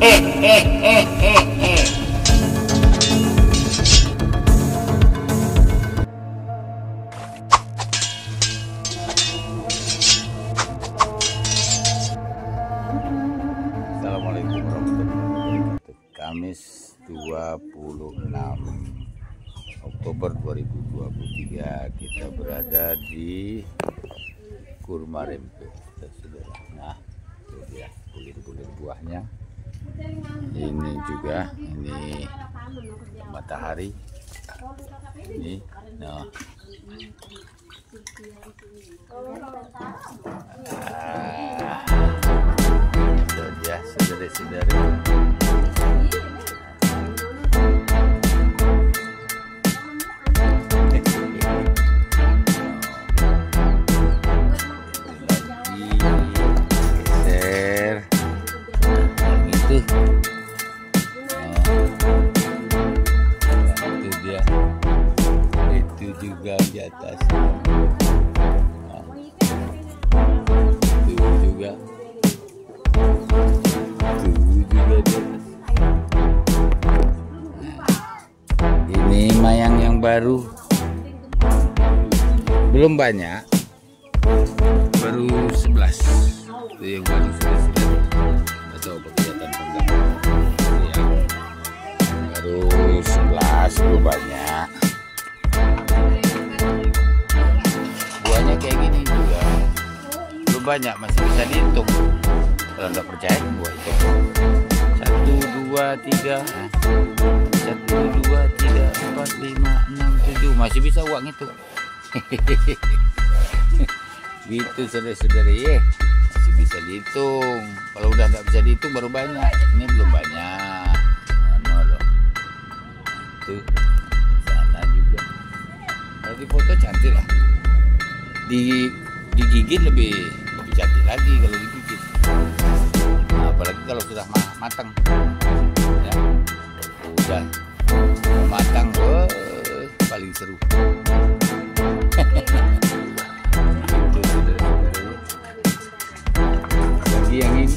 Assalamualaikum warahmatullahi wabarakatuh. Kamis 26 Oktober 2023, kita berada di Kurma Rempe. Nah, itu dia bulir-bulir buahnya. Ini juga, ini matahari. Ini, nah. Itu dia, saudara-saudara. Itu juga di atas, itu juga di atas. Ini mayang yang baru, belum banyak, baru 11. Itu yang baru 11. Nggak tahu kelihatan enggak. Baru 11, belum banyak. Buahnya kayak gini juga, belum banyak, masih bisa dihitung. Kalau nggak percaya, buah itu 1, 2, 3, 1, 2, 3, 4, 5, 6, 7, masih bisa uang itu. Gitu saudara-saudara ya, masih bisa dihitung. Kalau udah nggak bisa dihitung baru banyak. Ini belum banyak. Tuh, sana juga. Kalau di foto cantik lah. Digigit lebih cantik lagi kalau digigit. Nah, apalagi kalau sudah matang. Ya, udah matang, paling seru. Itu saudara-saudara. Lagi yang ini.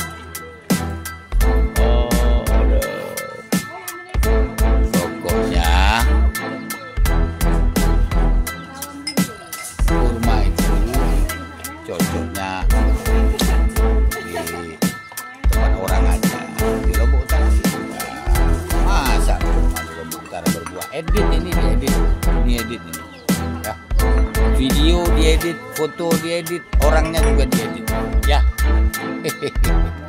Cocoknya di tempat orang aja, di Lombok Utara sih. Masa di Lombok Utara berbuah? Edit ini diedit, ini edit ini. Ya, video diedit, foto diedit, orangnya juga diedit. Ya.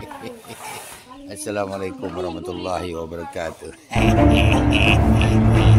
Assalamualaikum warahmatullahi wabarakatuh.